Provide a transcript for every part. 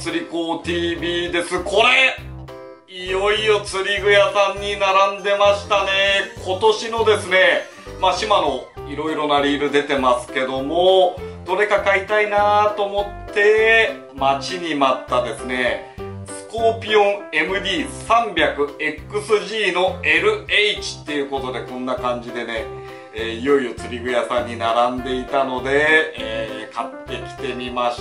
釣り子 TV です。これいよいよ釣り具屋さんに並んでましたね。今年のですね、シマのいろいろなリール出てますけども、どれか買いたいなと思って待ちに待ったですね、スコーピオン MD300XG の LH っていうことで、こんな感じでね、いよいよ釣り具屋さんに並んでいたので、買ってきてみました。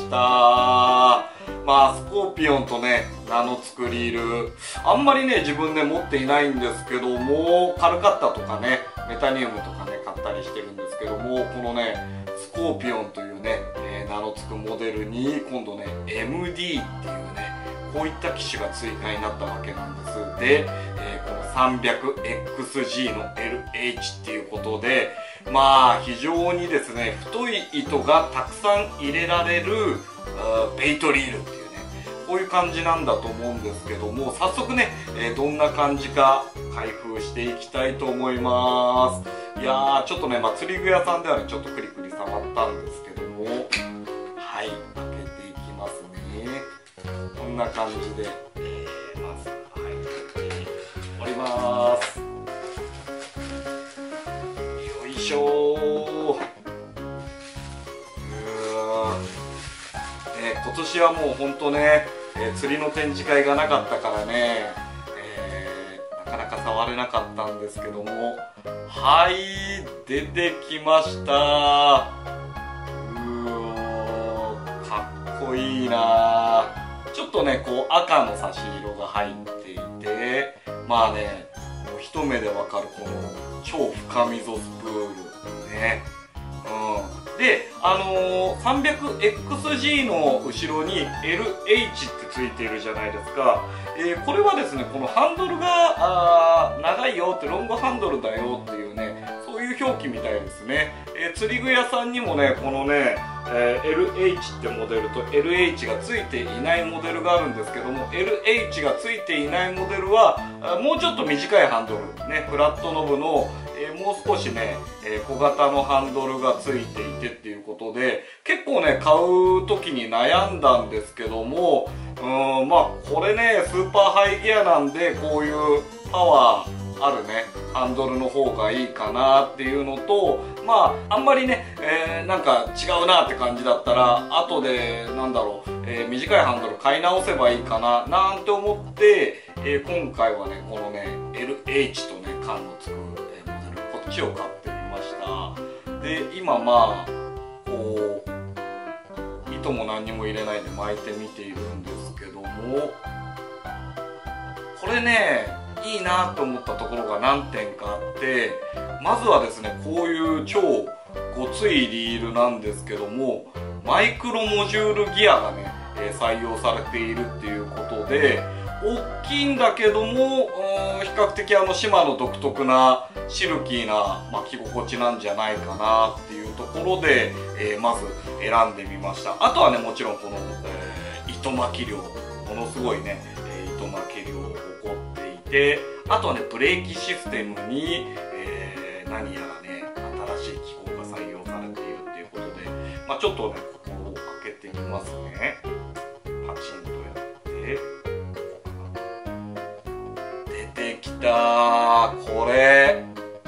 スコーピオンとね、名の付くリール、あんまりね、自分で持っていないんですけども、カルカッタとかね、メタニウムとかね、買ったりしてるんですけども、このね、スコーピオンというね、名の付くモデルに、今度ね、MD っていうね、こういった機種が追加になったわけなんです。で、この 300XG の LH っていうことで、非常にですね、太い糸がたくさん入れられるベイトリールっていうね、こういう感じなんだと思うんですけども、早速ね、どんな感じか開封していきたいと思います。いやー、ちょっとね、釣り具屋さんではね、ちょっとクリクリ触ったんですけども、はい、開けていきますね。こんな感じで、まず、はい、折ります。よいしょー。今年はもうほんとね、釣りの展示会がなかったからね、なかなか触れなかったんですけども、はい、出てきました。かっこいいな。ちょっとね、こう赤の差し色が入っていて、もう一目でわかるこの超深溝スプールね。で、300XG の後ろに LH ってついているじゃないですか。これはですね、このハンドルが長いよって、ロングハンドルだよっていうね、そういう表記みたいですね。釣り具屋さんにもね、このね、LH ってモデルと LH がついていないモデルがあるんですけども、 LH がついていないモデルはもうちょっと短いハンドルね、フラットノブのもう少しね、小型のハンドルがついていてっていうことで、結構ね、買う時に悩んだんですけども、これね、スーパーハイギアなんで、こういうパワーあるね、ハンドルの方がいいかなっていうのと、あんまりね、なんか違うなって感じだったら、後で短いハンドル買い直せばいいかななんて思って、今回はね、このね LH とね缶のつくモデル、こっちを買ってみました。で、今こう糸も何にも入れないで巻いてみているんですけども、これね、いいなと思ったところが何点かあって、まずはですね、こういう超ごついリールなんですけども、マイクロモジュールギアがね、採用されているっていうことで、大きいんだけども比較的シマの独特なシルキーな巻き心地なんじゃないかなっていうところで、まず選んでみました。あとはね、もちろんこの、糸巻き量、ものすごいね、糸巻き量を誇っていて、あとはね、ブレーキシステムに、何やらね、新しい機構が採用されているっていうことで、ちょっとね、ここを開けてみますね。パチンとやって出てきたー。これ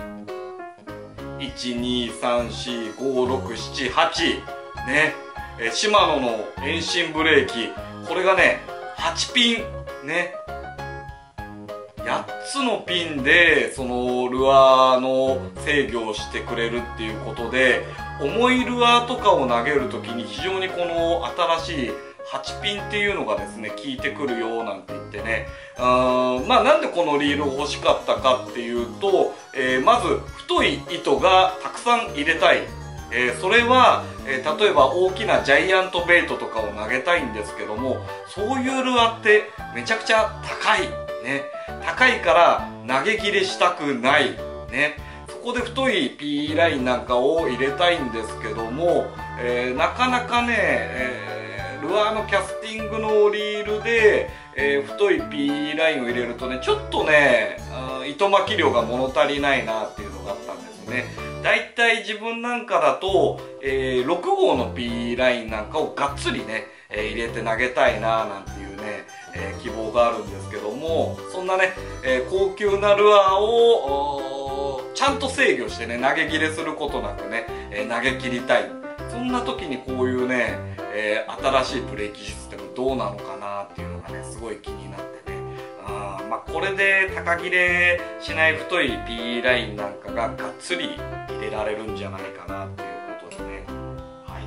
1234567ね、シマノの遠心ブレーキ、これがね8ピンね、8つのピンでそのルアーの制御をしてくれるっていうことで、重いルアーとかを投げるときに非常にこの新しい8ピンっていうのがですね、効いてくるよなんて言ってね、なんでこのリールを欲しかったかっていうと、まず太い糸がたくさん入れたい。それは、例えば大きなジャイアントベイトとかを投げたいんですけども、そういうルアーってめちゃくちゃ高いね。高いから投げ切れしたくないね。そこで太い P ラインなんかを入れたいんですけども、なかなかね、ルアーのキャスティングのリールで、太い P ラインを入れるとね、ちょっとね、糸巻き量が物足りないなっていうのがあったんですね。だいたい自分なんかだと、6号の P ラインなんかをがっつりね、 入れて投げたいななんていうね、希望があるんですけども、そんなね、高級なルアーをちゃんと制御してね、投げ切れすることなくね、投げ切りたい。そんな時にこういうね、新しいブレーキシステムどうなのかなっていうのがね、すごい気になってね。まあこれで高切れしない太い P ラインなんかががっつり入れられるんじゃないかなっていうことでね。はい。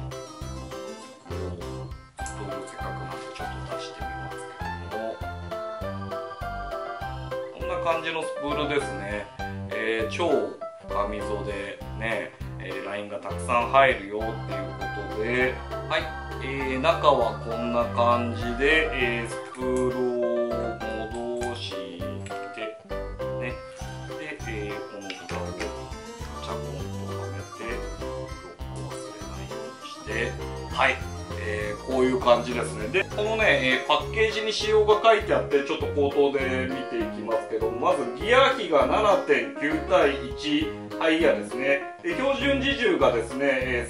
スプールせっかくなんでちょっと出してみますけども、こんな感じのスプールですね。超深溝でね、ラインがたくさん入るよっていうことで、はい、中はこんな感じで、スプールを戻してね、で、この蓋をチャコンとはめてロックを忘れないようにして、はい、こういう感じですね。でこのね、パッケージに仕様が書いてあって、ちょっと口頭で見ていきますけど、まずギア比が 7.9 対1ハイヤーですね。で標準自重がですね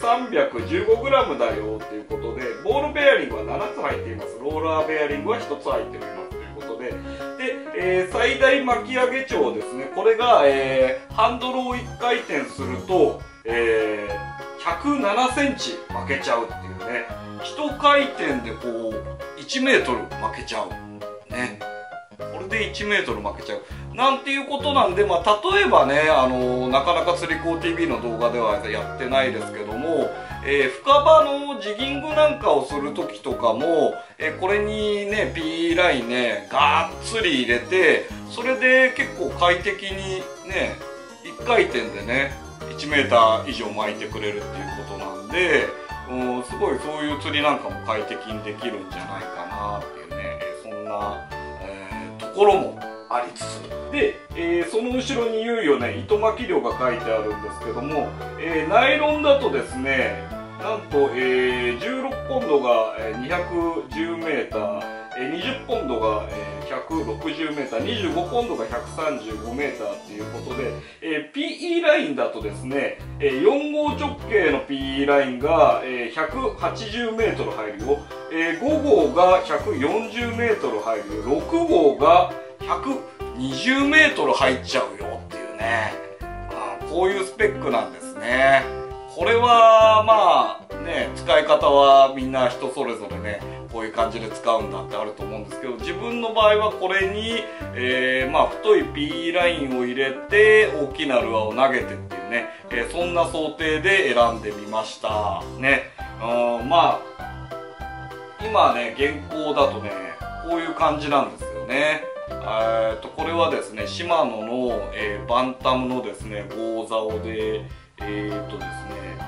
315g だよということで、ボールベアリングは7つ入っています。ローラーベアリングは1つ入っていますということで、で、最大巻き上げ長ですね。これが、ハンドルを1回転すると、107センチ負けちゃうっていうね、1回転でこう1メートル負けちゃうね。これで1メートル負けちゃうなんていうことなんで、まあ、例えばね、なかなか釣り子 TV の動画ではやってないですけども、深場のジギングなんかをする時とかも、これにね P ラインねがっつり入れて、それで結構快適にね1回転でね1メーター以上巻いてくれるっていうことなんで、すごいそういう釣りなんかも快適にできるんじゃないかなっていうね、そんな、ところもありつつで、その後ろにいよいよね糸巻き量が書いてあるんですけども、ナイロンだとですね、なんと、16ポンドが210メーター、20ポンドが160メーター、25ポンドが135メーターっていうことで、PE ラインだとですね、4号直径の PE ラインが180メートル入るよ、5号が140メートル入るよ、6号が120メートル入っちゃうよっていうね、こういうスペックなんですね。これはまあね、使い方はみんな人それぞれね、こういう感じで使うんだってあると思うんですけど、自分の場合はこれに、まあ太い PE ラインを入れて大きなルアーを投げてっていうね、そんな想定で選んでみましたね。まあ今ね現行だとねこういう感じなんですよね。これはですねシマノの、バンタムのですねゴーザオでですね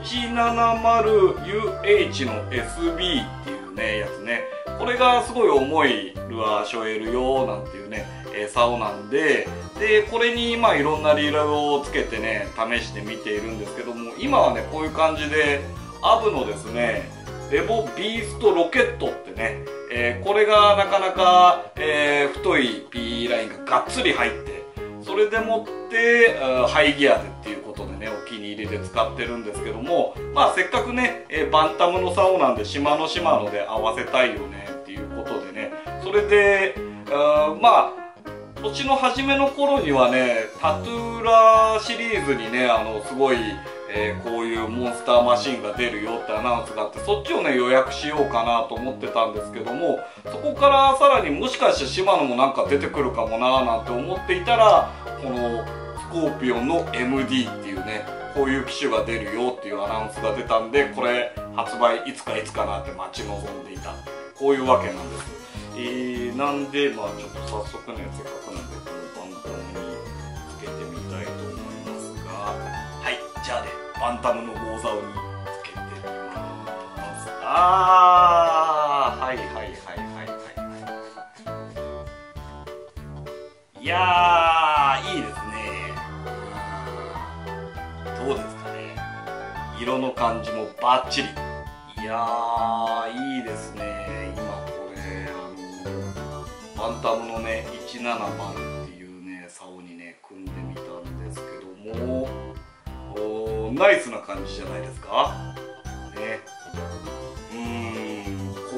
170UH の SB っていうねやつね、これがすごい重いルアー背負えるよなんていうね、竿なんで、これにまあいろんなリールをつけてね試してみているんですけども、今はねこういう感じでアブのですねレボビーストロケットってね、これがなかなか、太い P ラインががっつり入って、それでもってハイギアでっていうことでねお気に入りで使ってるんですけども、まあせっかくね、バンタムの竿なんでシマノで合わせたいよねっていうことでね、それでまあ年の初めの頃にはねタトゥーラシリーズにねすごいこういうモンスターマシンが出るよってアナウンスがあって、そっちをね予約しようかなと思ってたんですけども、そこからさらにもしかしてシマノもなんか出てくるかもなーなんて思っていたら、このスコーピオンの MD っていうねこういう機種が出るよっていうアナウンスが出たんで、これ発売いつかなって待ち望んでいた、こういうわけなんです。なんでまあちょっと早速ねせっかくなんでこのバンタムにつけてみたいと思いますが、はい、じゃあねバンタムのゴーザオにつけてみます。はいはいはいはいはい。いやーいいですね。どうですかね、色の感じもバッチリ。いやーいいですね。今これバンタムのね170っていうね竿にね組んでみたんですけども、ナイスな感じじゃないですかね。こ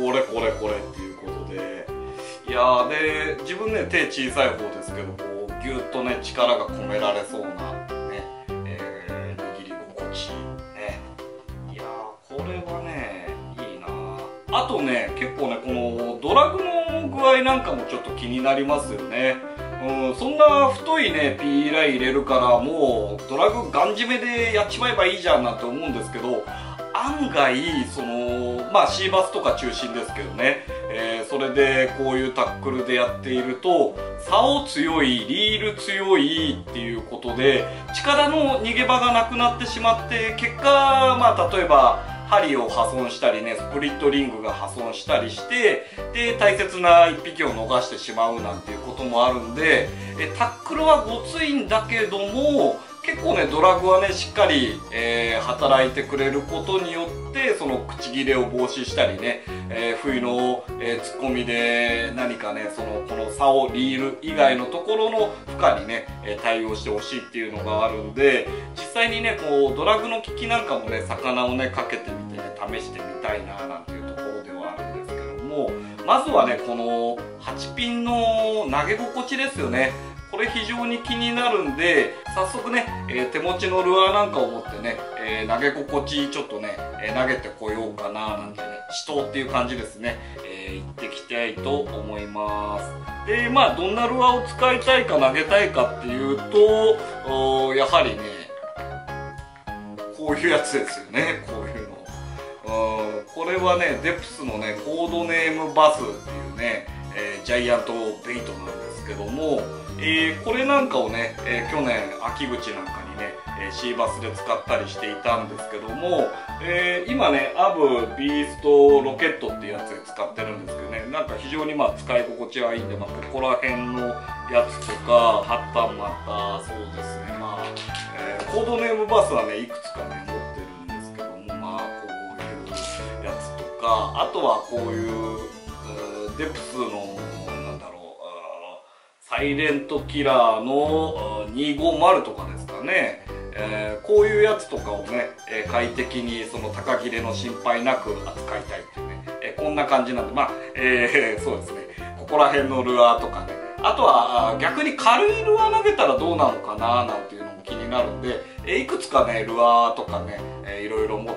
これこれこれっていうことで、いやー、で自分ね手小さい方ですけど、こうギュッとね力が込められそうなね、握り心地ね。いやー、これはねいいな。あとね結構ねこのドラグの具合なんかもちょっと気になりますよね。そんな太いね P ライン入れるからもうドラグガン締めでやっちまえばいいじゃんなんて思うんですけど、案外そのまあ C バスとか中心ですけどね、それでこういうタックルでやっていると竿強いリール強いっていうことで力の逃げ場がなくなってしまって、結果まあ例えば針を破損したりね、スプリットリングが破損したりして、で大切な1匹を逃してしまうなんていうこともあるんで、タックルはごついんだけども結構ねドラグはねしっかり、働いてくれることによってその口切れを防止したりね、不意の、突っ込みで何かねこの竿リール以外のところの負荷にね、対応してほしいっていうのがあるんで、実際にねこうドラグの効きなんかもね魚をねかけてみてね試してみたいななんていうところではあるんですけども、まずはねこの8ピンの投げ心地ですよね。これ非常に気になるんで、早速ね、手持ちのルアーなんかを持ってね、投げ心地ちょっとね、投げてこようかななんてね、死闘っていう感じですね、行ってきたいと思います。でまあどんなルアーを使いたいか投げたいかっていうと、やはりねこういうやつですよね。こういうのこれはねデプスのねコードネームバスっていうね、ジャイアントベイトなんですけども、これなんかをね、去年秋口なんかにね、シーバスで使ったりしていたんですけども、今ねアブビーストロケットっていうやつで使ってるんですけどね、なんか非常にまあ使い心地はいいんで、まあ、ここら辺のやつとかはたまたそうですね、まあ、コードネームバスはねいくつかね持ってるんですけども、まあこういうやつとか、あとはこういうデプスのなんだろう、サイレントキラーの250とかですかね、こういうやつとかをね、快適にその高切れの心配なく扱いたいっていうね、こんな感じなんで、まあ、そうですね、ここら辺のルアーとかね、あとは逆に軽いルアー投げたらどうなのかななんていうのも気になるんで、いくつかねルアーとかね、いろいろ持って、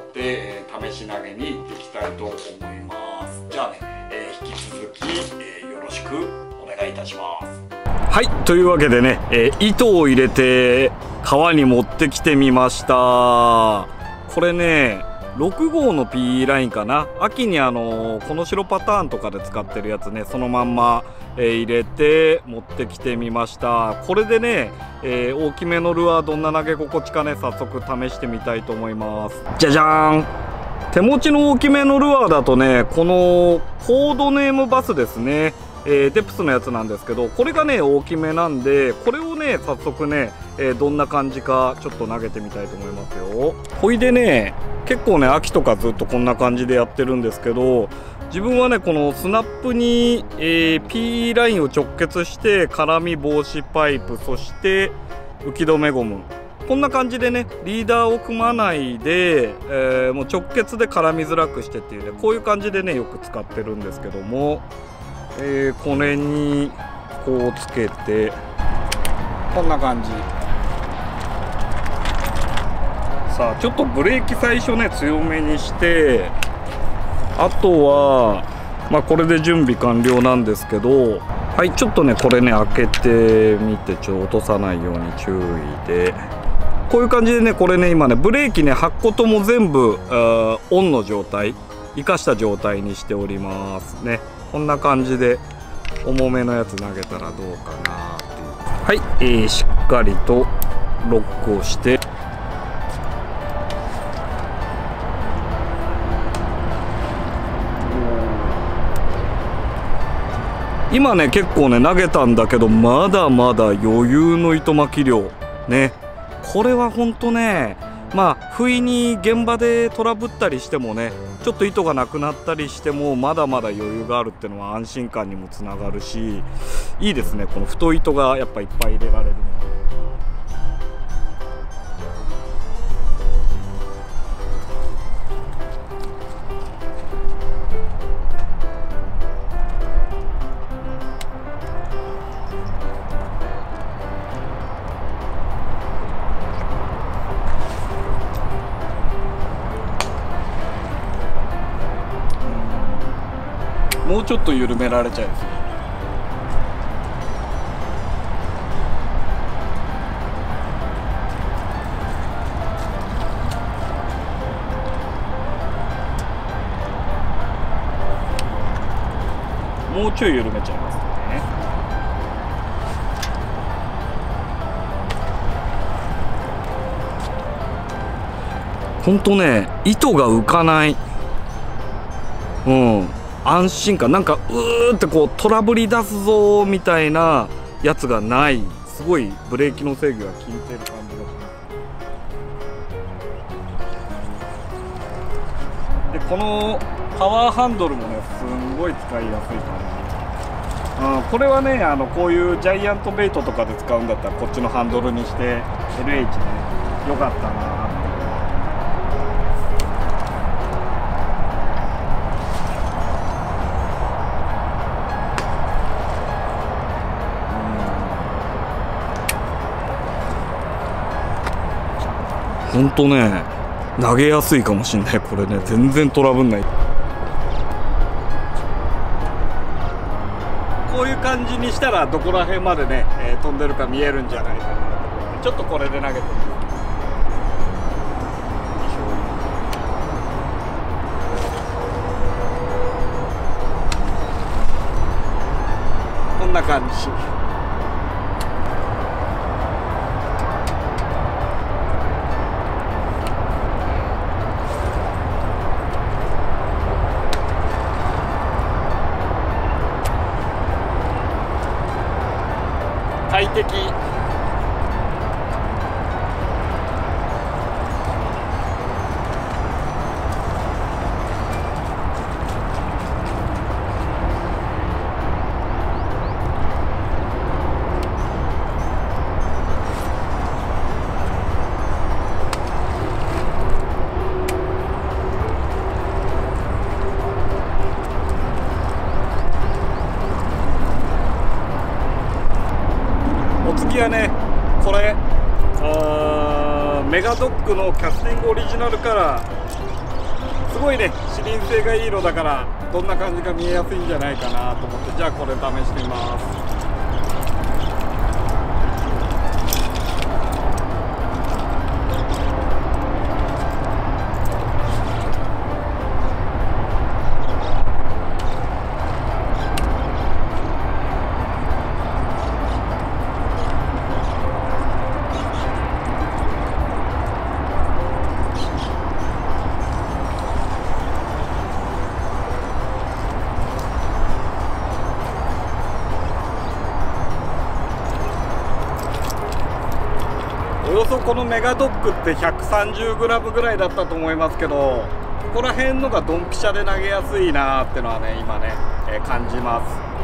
試し投げに行っていきたいと思います。じゃあね、引き続き、よろしくお願いいたします。はい、というわけでね、糸を入れて川に持ってきてみました。これね6号の P ラインかな。秋にこの白パターンとかで使ってるやつね、そのまんま、入れて持ってきてみました。これでね、大きめのルアーどんな投げ心地かね早速試してみたいと思います。じゃじゃーん。手持ちの大きめのルアーだとねこのコードネームバスですね、デプスのやつなんですけど、これがね大きめなんで、これをね早速ね、どんな感じかちょっと投げてみたいと思いますよ。ほいでね結構ね秋とかずっとこんな感じでやってるんですけど、自分はねこのスナップに、P ラインを直結して絡み防止パイプ、そして浮き止めゴム、こんな感じでねリーダーを組まないで、もう直結で絡みづらくしてっていうね、こういう感じでねよく使ってるんですけども、これにこうつけてこんな感じ。さあちょっとブレーキ最初ね強めにして、あとはまあこれで準備完了なんですけど、はい、ちょっとねこれね開けてみて落とさないように注意で、こういう感じでねこれね今ねブレーキね8個とも全部オンの状態、生かした状態にしておりますね。こんな感じで重めのやつ投げたらどうかなっていう。はい、しっかりとロックをして、今ね結構ね投げたんだけどまだまだ余裕の糸巻き量ね。これはほんとね、まあ不意に現場でトラブったりしてもねちょっと糸がなくなったりしてもまだまだ余裕があるっていうのは安心感にもつながるし、いいですね。この太い糸がやっぱいっぱい入れられるのは。 もうちょっと緩められちゃいますね。もうちょい緩めちゃいますね。ほんとね、糸が浮かない、安心感、なんかうーってこうトラブり出すぞみたいなやつがない、すごいブレーキの制御が効いてる感じがします。でこのパワーハンドルもね、すんごい使いやすい感じ。これはね、こういうジャイアントベイトとかで使うんだったらこっちのハンドルにして LH ね、よかったな。ほんとね、投げやすいかもしんない。これね、全然トラブんない。こういう感じにしたらどこら辺までね、飛んでるか見えるんじゃないかな。ちょっとこれで投げてみます。こんな感じ。快適。次はね、これメガドックのキャスティングオリジナルカラー、すごいね、視認性がいい色だからどんな感じか見えやすいんじゃないかなと思って、じゃあこれ試してみます。およそこのメガドックって 130g ぐらいだったと思いますけど、ここら辺のがドンピシャで投げやすいなーってのはね、今ね、感じます。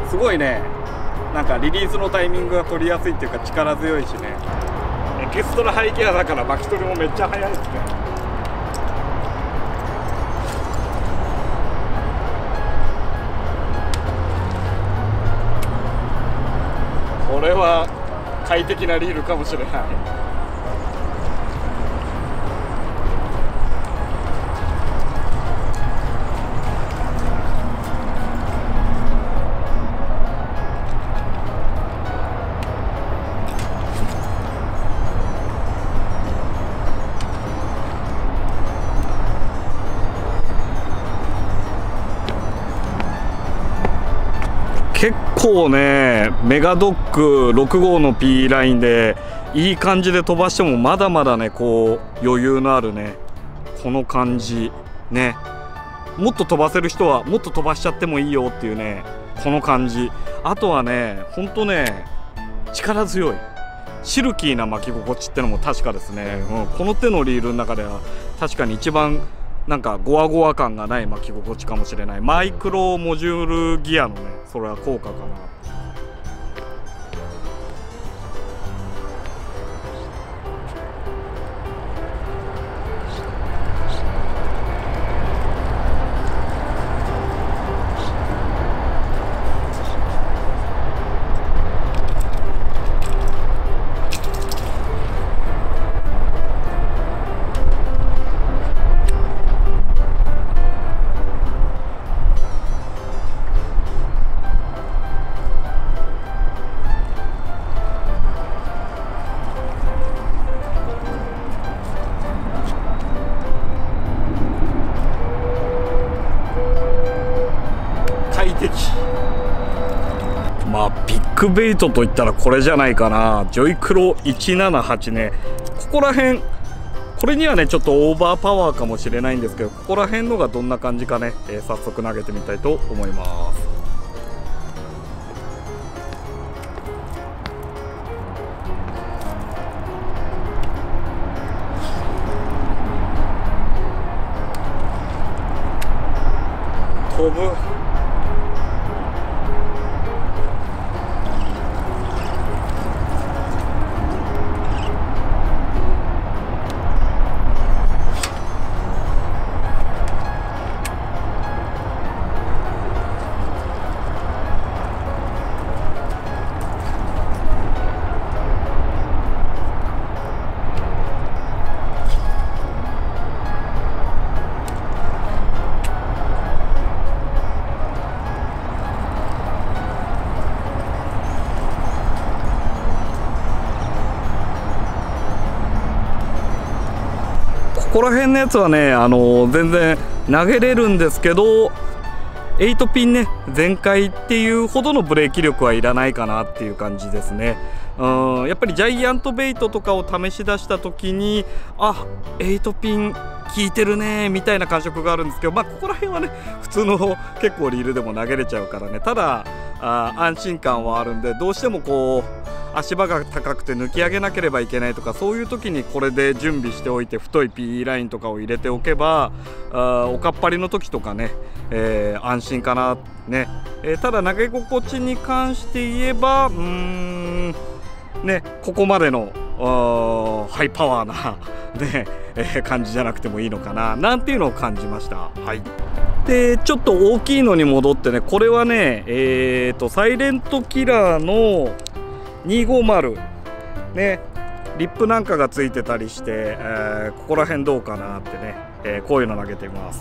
すごいね、なんかリリースのタイミングが取りやすいっていうか力強いしね、エキストラハイギアだから巻き取りもめっちゃ速いですね。これは快適なリールかもしれない。結構ね、メガドック6号の P ラインでいい感じで飛ばしてもまだまだね、こう余裕のあるね、この感じね、もっと飛ばせる人はもっと飛ばしちゃってもいいよっていうね、この感じ。あとはね、ほんとね、力強いシルキーな巻き心地ってのも確かですね、この手のリールの中では確かに一番なんかゴワゴワ感がない巻き心地かもしれない。マイクロモジュールギアのね、それは効果かな。 クベイトといったらこれじゃないかな。ジョイクロ178ね。ここら辺、これにはねちょっとオーバーパワーかもしれないんですけど、ここら辺のがどんな感じかね、早速投げてみたいと思います。飛ぶ。ここら辺のやつはね、全然投げれるんですけど、8ピンね全開っていうほどのブレーキ力はいらないかなっていう感じですね。やっぱりジャイアントベイトとかを試し出した時に、あ、8ピン効いてるねみたいな感触があるんですけど、ここら辺はね普通の結構リールでも投げれちゃうからね、ただ安心感はあるんで、どうしてもこう足場が高くて抜き上げなければいけないとか、そういう時にこれで準備しておいて、太い PE ラインとかを入れておけば、おかっぱりの時とかね、安心かなね。ただ投げ心地に関して言えばね、ここまでのハイパワーなね、感じじゃなくてもいいのかななんていうのを感じました。はい。でちょっと大きいのに戻ってね、これはねサイレントキラーの250ね、リップなんかがついてたりして、ここら辺どうかなってね、こういうの投げてみます。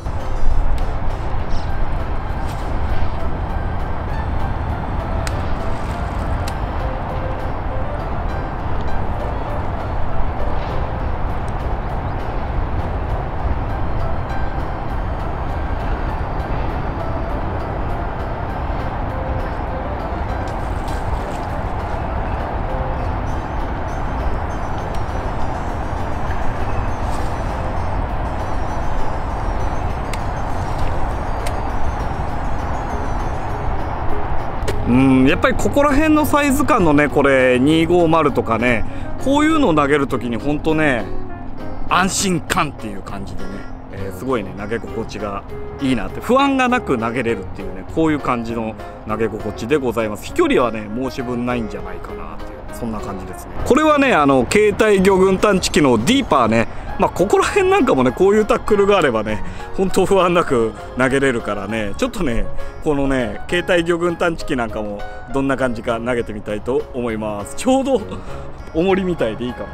やっぱりここら辺のサイズ感のね、これ250とかね、こういうのを投げるときに本当ね安心感っていう感じでね、すごいね投げ心地がいいなって、不安がなく投げれるっていうね、こういう感じの投げ心地でございます。飛距離はね申し分ないんじゃないかなっていう、そんな感じですね。これはね携帯魚群探知機のディーパーね、ここら辺なんかもねこういうタックルがあればね本当不安なく投げれるからね、ちょっとねこのね携帯魚群探知機なんかもどんな感じか投げてみたいと思います。ちょうど重りみたいでいいかもね。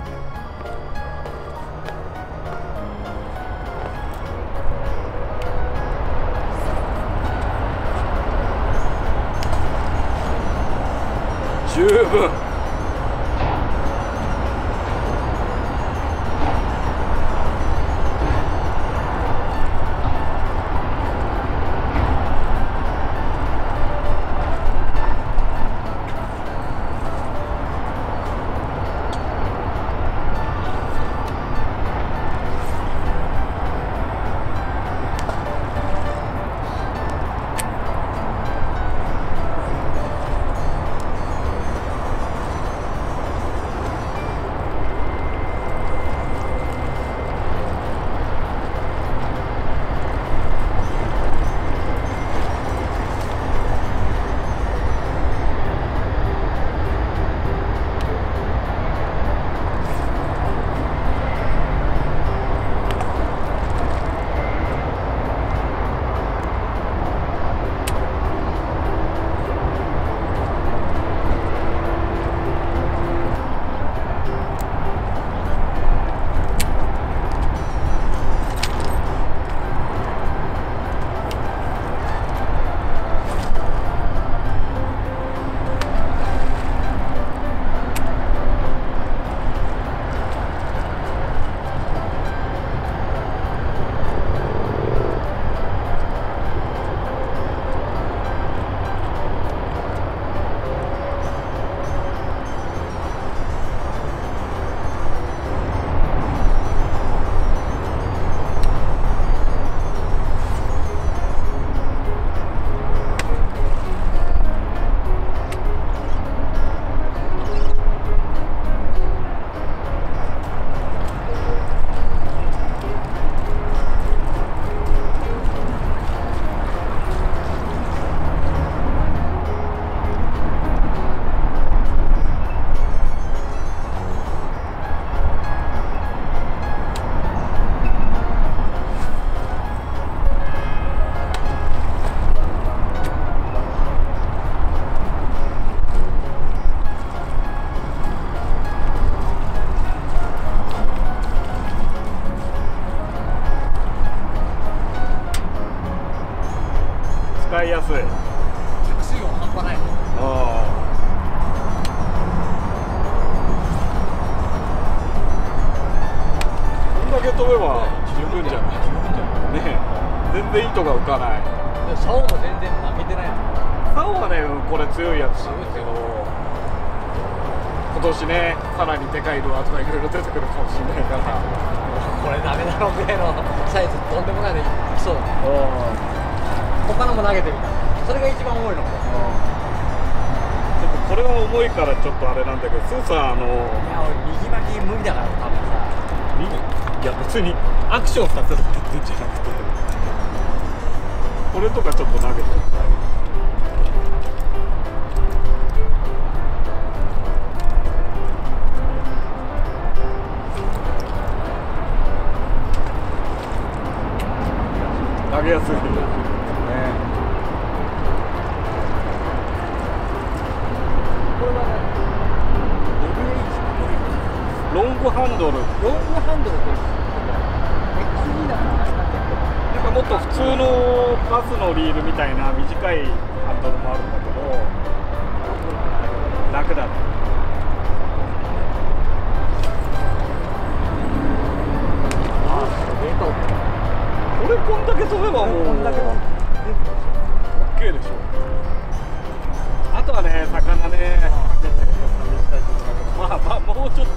十分。 すい。 着水音半端ない。 こんだけ飛べば十分じゃないね。全然糸が浮かない。 竿も全然負けてないの。 竿はね、これ強いやつなんだけど、今年ね、さらにでかいルアーとかいろいろ出てくるかもしれないから。 これダメだろうぐらいのサイズとんでもないのいきそうだね。他のも投げてみた。それが一番重いの。 ちょっとこれは重いからちょっとあれなんだけど、スーさんいや俺右巻き無理だから多分さ。 いや別にアクションさせるって言ってんじゃなくて、これとかちょっと投げてみたい。投げやすいね。ロングハンドル。 ロングハンドルってXDだからなんかもっと普通のバスのリールみたいな短いハンドルもあるんだけど、楽だね。これこんだけ飛べばもう OK でしょ。あとはね、魚ね、かけて試したいところだけど、まあもうちょっと先の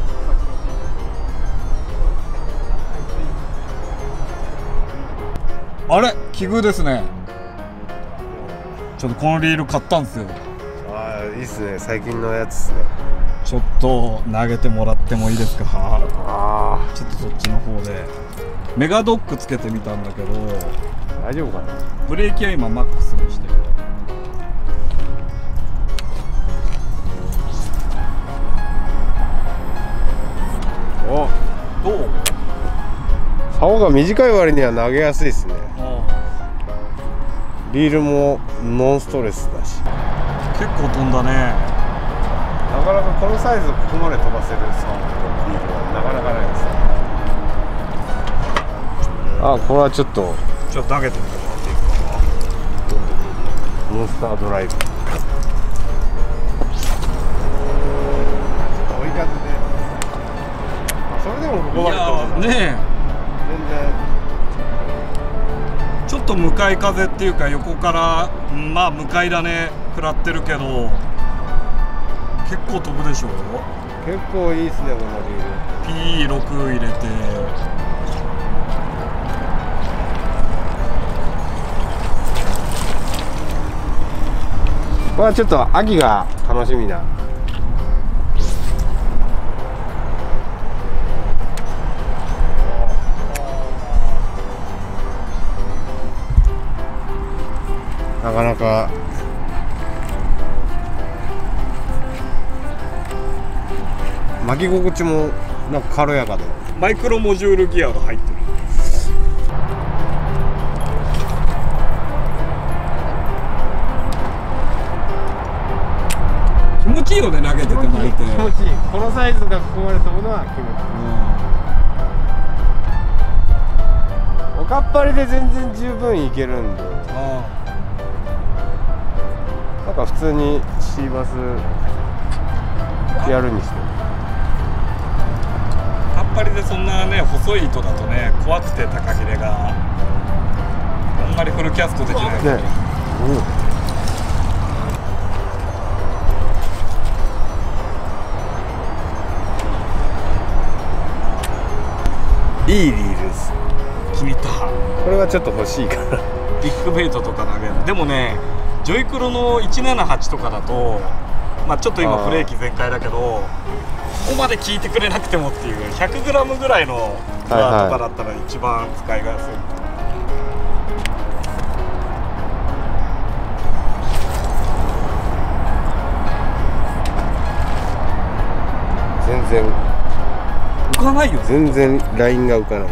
あれ奇遇ですね。ちょっとこのリール買ったんですよ。 ああ、いいっすね。最近のやつっすね。 ちょっと投げてもらってもいいですか。 あちょっとそっちの方でメガドックつけてみたんだけど、 あ、大丈夫かな。 ブレーキは今マックスにしてる。 お、 どう？ 竿が短い割には投げやすいですね。リールもノンストレスだし。 結構飛んだね。 なかなかこのサイズをここまで飛ばせる竿のリールはなかなかないです。あ、これはちょっと投げてみてもらっていいかモンスタードライブ。ちょっと追い風で、それでもここまで飛ばせる。 いやねえ、 全然。 ちょっと向かい風っていうか横からまあ向かいだね食らってるけど結構飛ぶでしょ。 結構いいですね、このリール。 P6 入れてこれはちょっと秋が楽しみな。なかなか巻き心地もなんか軽やかで。 マイクロモジュールギアが入ってる。気持ちいいよね、投げてて巻いて。 気持ちいい。このサイズがここまで飛ぶのは気持ちいい。おかっぱりで全然十分いけるんで、なんか普通にシーバスやるにしてかっぱりでそんなね細い糸だとね怖くて高切れがあんまりフルキャストできないね。いいリールです。 決めた。 これはちょっと欲しいからビッグベイトとか投げる。でもねジョイクロの178とかだとまあちょっと今ブレーキ全開だけどここまで効いてくれなくてもっていう 100g ぐらいのルアーとかだったら一番使いがやすい。 全然浮かないよね。 全然ラインが浮かない。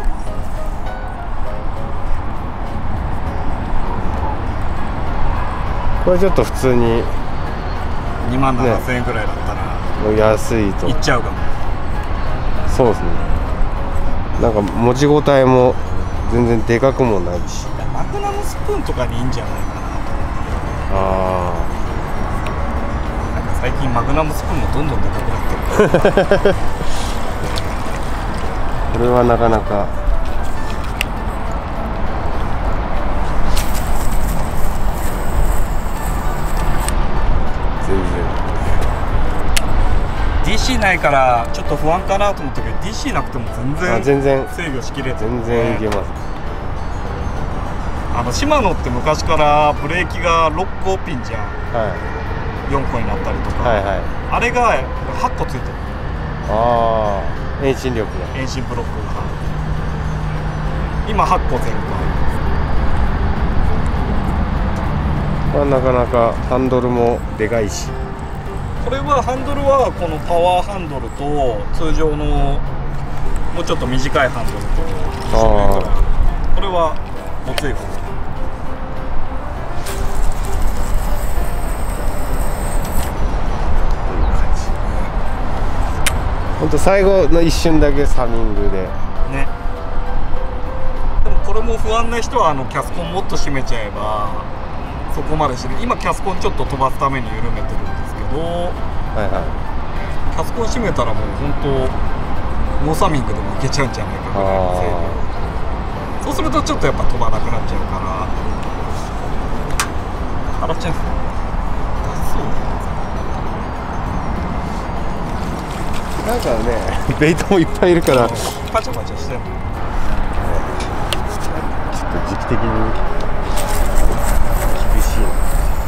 これちょっと普通に 27,000円ぐらいだったらもう安いといっちゃうかも。 そうですね。なんか持ち応えも全然でかくもないし。 マグナムスプーンとかにいいんじゃないかなと思って。 なんか最近マグナムスプーンもどんどんでかくなってるこれはなかなか全然 DC ないからちょっと不安かなと思ったけど DC なくても全然制御しきれてる、 全然いけます。 シマノって昔からブレーキが6個ピンじゃん、 は 4個になったりとか、 いはいはい。 あれが8個ついてる。 ああ、遠心力が。 遠心ブロックが今8個全開。 なかなかハンドルもでかいし。 これはハンドルはこのパワーハンドルと通常のもうちょっと短いハンドルと一緒だからこれはごつい方。 本当最後の一瞬だけサミングでね。でもこれも不安な人はキャスコンもっと締めちゃえばそこまでして今キャスコンちょっと飛ばすために緩めてるんですけど、 はいはい。 キャスコン締めたらもう本当ノーサミングでもいけちゃうんじゃないかぐらいの精度。そうするとちょっとやっぱ飛ばなくなっちゃうから洗っちゃうんですよ。 なんかね、ベイトもいっぱいいるからパチャパチャしてるの。 ちょっと時期的に厳しいな。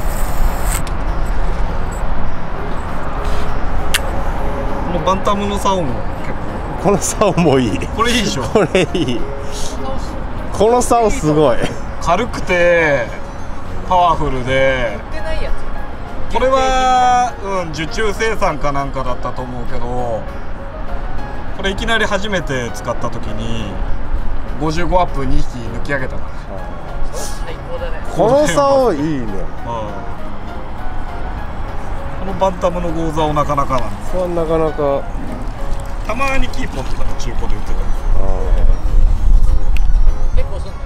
このバンタムの竿も結構この竿もいい。 これいいでしょ。 これいい。この竿すごい。 軽くてパワフルで売ってないやつ。 これは、受注生産かなんかだったと思うけどこれいきなり初めて使った時に55アップ2匹抜き上げたから最高だね。 この竿いいね。 このバンタムのゴーザオなかなかなんです。 これなかなかたまにキーポンとかで中古で売ってたんです。 結構すんの中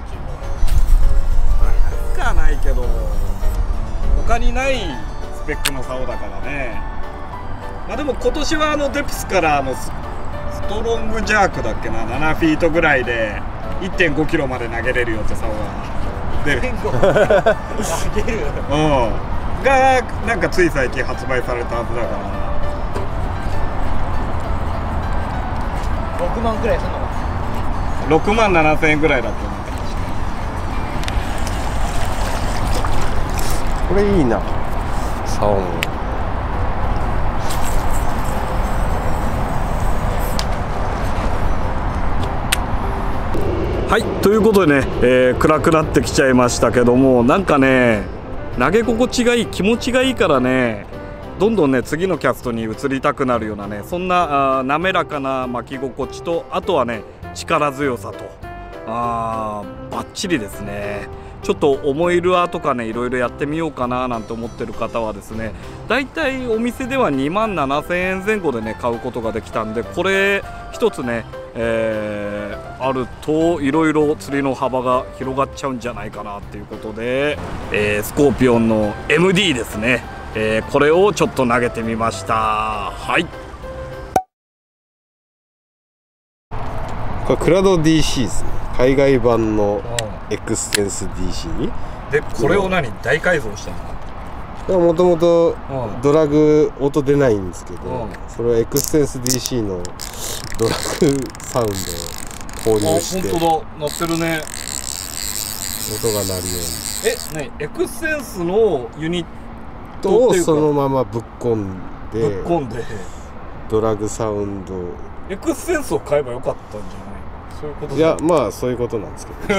安くはないけど他にないスペックの竿だからね。まあでも今年はデプスからストロングジャークだっけな、7フィートぐらいで 1.5 キロまで投げれるよって竿が出る古。投げる。 がなんかつい最近発売されたはずだから 6万くらいすんのか。 6万7千円ぐらいだと思う。 これいいな。竿もはい、ということでね、暗くなってきちゃいましたけども、なんかね投げ心地がいい、気持ちがいいからねどんどんね次のキャストに移りたくなるようなね、そんな滑らかな巻き心地と、あとはね力強さとバッチリですね。ちょっと重いルアーとかねいろいろやってみようかななんて思ってる方はですね、だいたいお店では2万7000円前後でね買うことができたんで、これ一つね、あるといろいろ釣りの幅が広がっちゃうんじゃないかなっていうことで、スコーピオンの MD ですね、これをちょっと投げてみました。はい、 これクラド DC ですね。海外版のエクステンス DC でこれを大改造したの？ もともとドラグ音出ないんですけど、 うん、 それはエクステンス DC のドラグサウンドを購入して本当だ、鳴ってるね。 音が鳴るように。 エクステンスのユニットをそのままぶっ込んでドラグサウンド。 エクステンスを買えばよかったんじゃない？そういうこと？ いや、まあそういうことなんですけど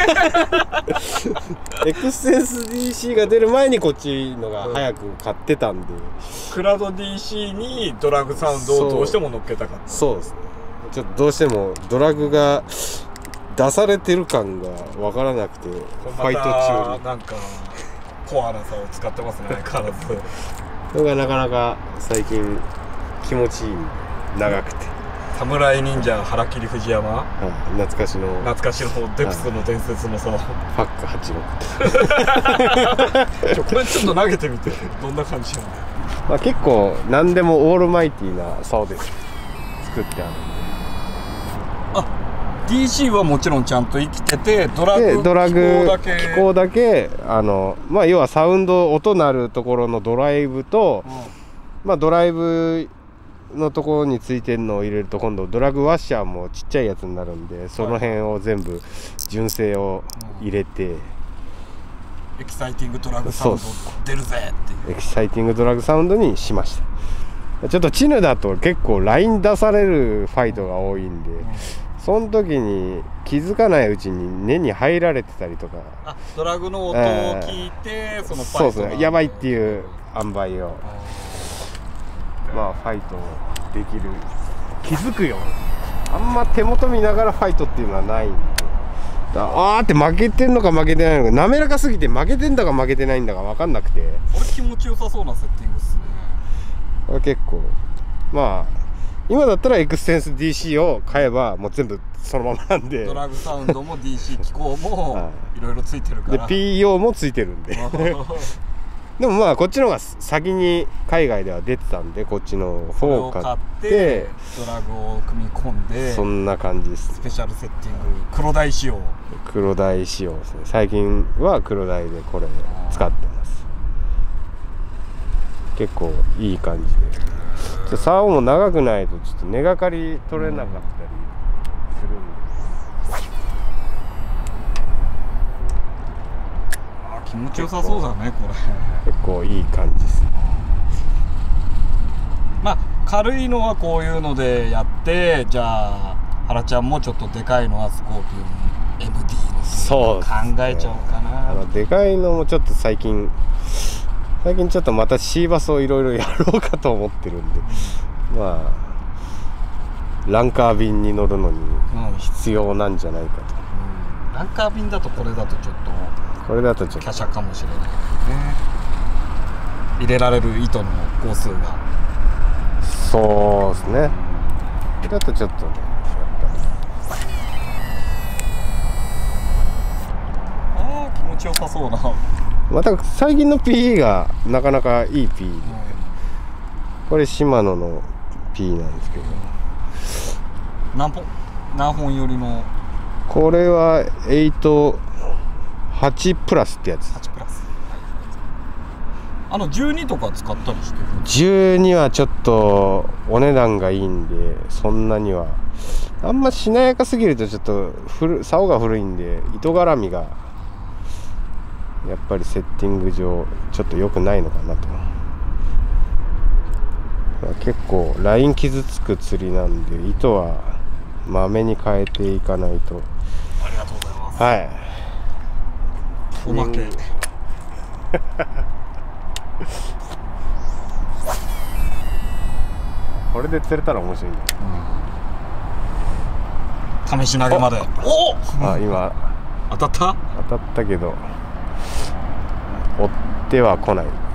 エクステンス DC が出る前にこっちのが早く買ってたんで、 クラド DC にドラグサウンドをどうしても乗っけたかった。 そうですね。ちょっとどうしてもドラグが出されてる感が分からなくて、ファイト中になんかコアなさを使ってますね、相変わらず。 それがなかなか最近気持ちいい、長くて侍忍者腹切り藤山、 はい、懐かしの懐かしのデプスの伝説のさ、 パック86 これちょっと投げてみてどんな感じなんだよ。 まあ結構何でもオールマイティーな竿で作ってあるんで、 DC はもちろんちゃんと生きてて、ドラグ機構だけまあ要はサウンド音鳴るところのドライブと、まあドライブのところについてるのを入れると今度ドラグワッシャーもちっちゃいやつになるんで、その辺を全部純正を入れて、 エキサイティングドラグサウンド出るぜっていう、 エキサイティングドラグサウンドにしました。ちょっとチヌだと結構ライン出されるファイトが多いんで、その時に気づかないうちに根に入られてたりとか、 ドラグの音を聞いて、そのファイトそうですね、やばいっていう塩梅をまあファイトできる、気づくように、あんま手元見ながらファイトっていうのはないんで、って負けてんのか負けてないのか、滑らかすぎて負けてんだか負けてないんだか分かんなくて、 これ気持ちよさそうなセッティングっすね。 これ結構まあ今だったらエクステンス DC を買えばもう全部そのままなんで、 ドラグサウンドも DC 機構もいろいろついてるから、 で PO もついてるんででもまあこっちの方が先に海外では出てたんで、こっちの方を買ってドラグを組み込んで、 そんな感じです。 スペシャルセッティング黒台仕様仕様ですね。最近は黒台でこれ使ってます。結構いい感じで、竿も長くないとちょっと根がかり取れなかったりするんで、 気持ちよさそうだねこれ。 結構いい感じですね。 まあ軽いのはこういうのでやって、じゃあ原ちゃんもちょっとでかいのはスコーピオン MD のそう考えちゃおうかな。 でかいのもちょっと最近ちょっとまたシーバスをいろいろやろうかと思ってるんで、まあランカー便に乗るのに必要なんじゃないかと、 ランカー便だとこれだとちょっと華奢かもしれないね。入れられる糸の号数が、 そうですね、だとちょっとね、 気持ちよさそうな。 また最近の PE がなかなかいい PE で、これシマノの PE なんですけど、 何本よりの、 これは8プラスってやつ。 8プラス、12とか使ったりしてる。 12はちょっとお値段がいいんで、そんなにはあんましなやかすぎるとちょっと竿が古いんで、糸絡みがやっぱりセッティング上ちょっと良くないのかなと。結構ライン傷つく釣りなんで、糸はまめに変えていかないと。 ありがとうございます。 はい、 おまけこれで釣れたら面白いんだよ、 試し投げまで。 今当たったけど追っては来ない。